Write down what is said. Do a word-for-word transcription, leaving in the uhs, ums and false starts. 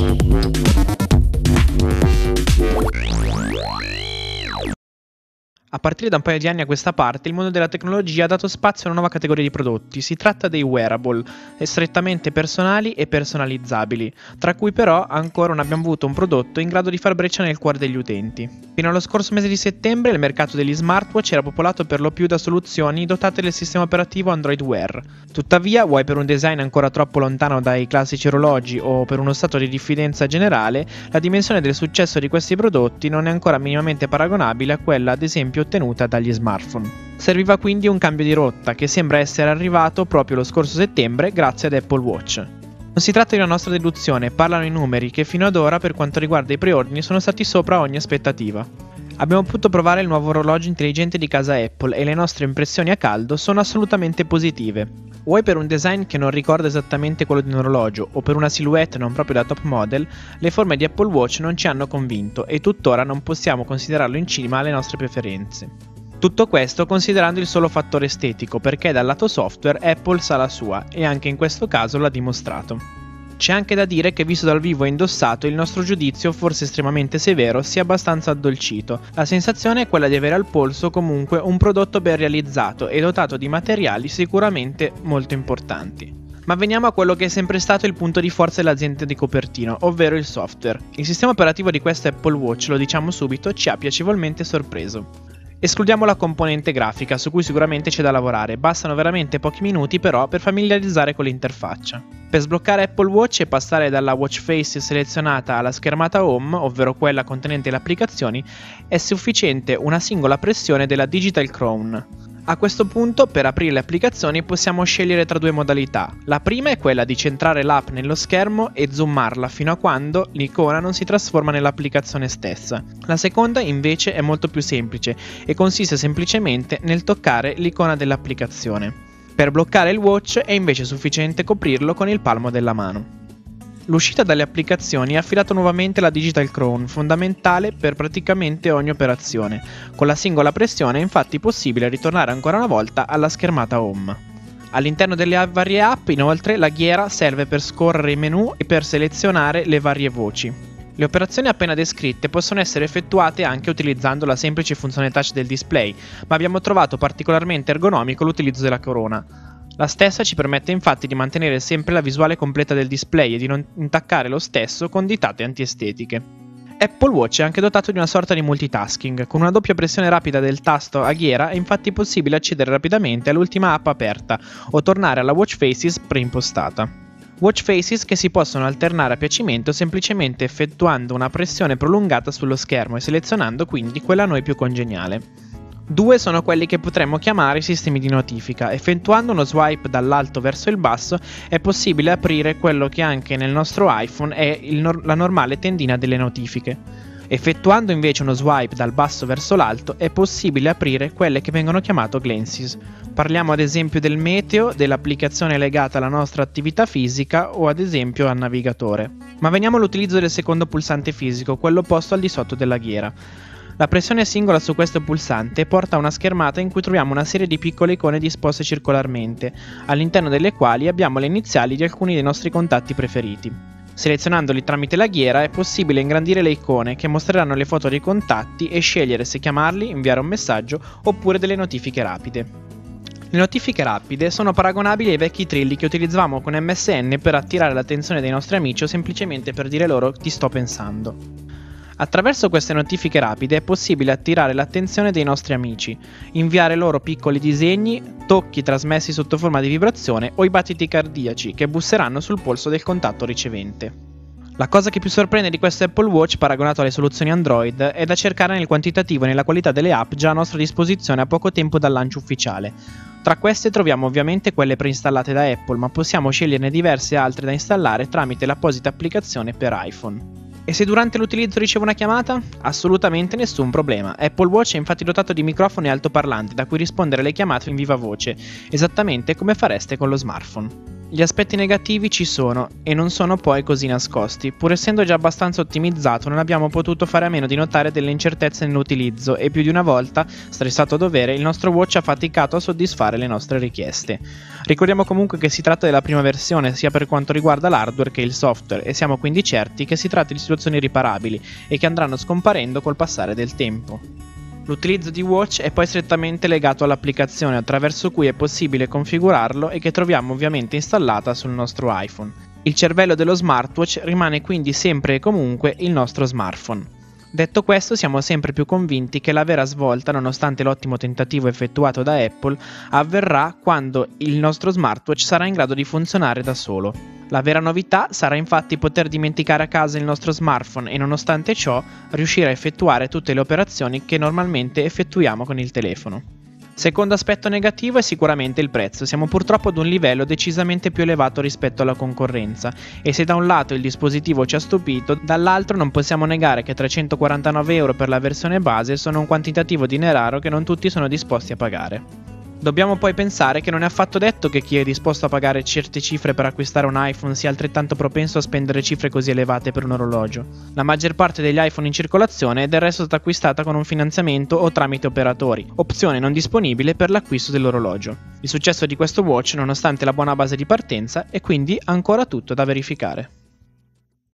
A partire da un paio di anni a questa parte, il mondo della tecnologia ha dato spazio a una nuova categoria di prodotti. Si tratta dei wearable, strettamente personali e personalizzabili, tra cui però ancora non abbiamo avuto un prodotto in grado di far breccia nel cuore degli utenti. Fino allo scorso mese di settembre il mercato degli smartwatch era popolato per lo più da soluzioni dotate del sistema operativo Android Wear. Tuttavia, vuoi per un design ancora troppo lontano dai classici orologi o per uno stato di diffidenza generale, la dimensione del successo di questi prodotti non è ancora minimamente paragonabile a quella, ad esempio, ottenuta dagli smartphone. Serviva quindi un cambio di rotta che sembra essere arrivato proprio lo scorso settembre grazie ad Apple Watch. Non si tratta di una nostra deduzione, parlano i numeri che fino ad ora per quanto riguarda i preordini sono stati sopra ogni aspettativa. Abbiamo potuto provare il nuovo orologio intelligente di casa Apple e le nostre impressioni a caldo sono assolutamente positive. Vuoi per un design che non ricorda esattamente quello di un orologio o per una silhouette non proprio da top model, le forme di Apple Watch non ci hanno convinto e tuttora non possiamo considerarlo in cima alle nostre preferenze. Tutto questo considerando il solo fattore estetico, perché dal lato software Apple sa la sua e anche in questo caso l'ha dimostrato. C'è anche da dire che visto dal vivo e indossato il nostro giudizio, forse estremamente severo, sia abbastanza addolcito. La sensazione è quella di avere al polso comunque un prodotto ben realizzato e dotato di materiali sicuramente molto importanti. Ma veniamo a quello che è sempre stato il punto di forza dell'azienda di Cupertino, ovvero il software. Il sistema operativo di questa Apple Watch, lo diciamo subito, ci ha piacevolmente sorpreso. Escludiamo la componente grafica, su cui sicuramente c'è da lavorare, bastano veramente pochi minuti però per familiarizzare con l'interfaccia. Per sbloccare Apple Watch e passare dalla watch face selezionata alla schermata home, ovvero quella contenente le applicazioni, è sufficiente una singola pressione della Digital Crown. A questo punto, per aprire le applicazioni possiamo scegliere tra due modalità. La prima è quella di centrare l'app nello schermo e zoomarla fino a quando l'icona non si trasforma nell'applicazione stessa. La seconda invece è molto più semplice e consiste semplicemente nel toccare l'icona dell'applicazione. Per bloccare il watch è invece sufficiente coprirlo con il palmo della mano. L'uscita dalle applicazioni ha affidato nuovamente la Digital Crown, fondamentale per praticamente ogni operazione. Con la singola pressione è infatti possibile ritornare ancora una volta alla schermata home. All'interno delle varie app, inoltre, la ghiera serve per scorrere i menu e per selezionare le varie voci. Le operazioni appena descritte possono essere effettuate anche utilizzando la semplice funzione touch del display, ma abbiamo trovato particolarmente ergonomico l'utilizzo della corona. La stessa ci permette infatti di mantenere sempre la visuale completa del display e di non intaccare lo stesso con ditate antiestetiche. Apple Watch è anche dotato di una sorta di multitasking. Con una doppia pressione rapida del tasto a ghiera è infatti possibile accedere rapidamente all'ultima app aperta o tornare alla watch faces preimpostata. Watch faces che si possono alternare a piacimento semplicemente effettuando una pressione prolungata sullo schermo e selezionando quindi quella a noi più congeniale. Due sono quelli che potremmo chiamare sistemi di notifica. Effettuando uno swipe dall'alto verso il basso è possibile aprire quello che anche nel nostro iPhone è il nor- la normale tendina delle notifiche. Effettuando invece uno swipe dal basso verso l'alto è possibile aprire quelle che vengono chiamate glances. Parliamo ad esempio del meteo, dell'applicazione legata alla nostra attività fisica o ad esempio al navigatore. Ma veniamo all'utilizzo del secondo pulsante fisico, quello posto al di sotto della ghiera. La pressione singola su questo pulsante porta a una schermata in cui troviamo una serie di piccole icone disposte circolarmente, all'interno delle quali abbiamo le iniziali di alcuni dei nostri contatti preferiti. Selezionandoli tramite la ghiera è possibile ingrandire le icone che mostreranno le foto dei contatti e scegliere se chiamarli, inviare un messaggio oppure delle notifiche rapide. Le notifiche rapide sono paragonabili ai vecchi trilli che utilizzavamo con M S N per attirare l'attenzione dei nostri amici o semplicemente per dire loro ti sto pensando. Attraverso queste notifiche rapide è possibile attirare l'attenzione dei nostri amici, inviare loro piccoli disegni, tocchi trasmessi sotto forma di vibrazione o i battiti cardiaci che busseranno sul polso del contatto ricevente. La cosa che più sorprende di questo Apple Watch paragonato alle soluzioni Android è da cercare nel quantitativo e nella qualità delle app già a nostra disposizione a poco tempo dal lancio ufficiale. Tra queste troviamo ovviamente quelle preinstallate da Apple, ma possiamo sceglierne diverse altre da installare tramite l'apposita applicazione per iPhone. E se durante l'utilizzo ricevo una chiamata? Assolutamente nessun problema. Apple Watch è infatti dotato di microfoni altoparlanti da cui rispondere alle chiamate in viva voce, esattamente come fareste con lo smartphone. Gli aspetti negativi ci sono e non sono poi così nascosti. Pur essendo già abbastanza ottimizzato, non abbiamo potuto fare a meno di notare delle incertezze nell'utilizzo e più di una volta, stressato a dovere, il nostro watch ha faticato a soddisfare le nostre richieste. Ricordiamo comunque che si tratta della prima versione sia per quanto riguarda l'hardware che il software e siamo quindi certi che si tratti di situazioni riparabili e che andranno scomparendo col passare del tempo. L'utilizzo di Watch è poi strettamente legato all'applicazione attraverso cui è possibile configurarlo e che troviamo ovviamente installata sul nostro iPhone. Il cervello dello smartwatch rimane quindi sempre e comunque il nostro smartphone. Detto questo, siamo sempre più convinti che la vera svolta, nonostante l'ottimo tentativo effettuato da Apple, avverrà quando il nostro smartwatch sarà in grado di funzionare da solo. La vera novità sarà infatti poter dimenticare a casa il nostro smartphone e nonostante ciò riuscire a effettuare tutte le operazioni che normalmente effettuiamo con il telefono. Secondo aspetto negativo è sicuramente il prezzo, siamo purtroppo ad un livello decisamente più elevato rispetto alla concorrenza e se da un lato il dispositivo ci ha stupito, dall'altro non possiamo negare che trecentoquarantanove euro per la versione base sono un quantitativo di denaro che non tutti sono disposti a pagare. Dobbiamo poi pensare che non è affatto detto che chi è disposto a pagare certe cifre per acquistare un iPhone sia altrettanto propenso a spendere cifre così elevate per un orologio. La maggior parte degli iPhone in circolazione è del resto stata acquistata con un finanziamento o tramite operatori, opzione non disponibile per l'acquisto dell'orologio. Il successo di questo watch, nonostante la buona base di partenza, è quindi ancora tutto da verificare.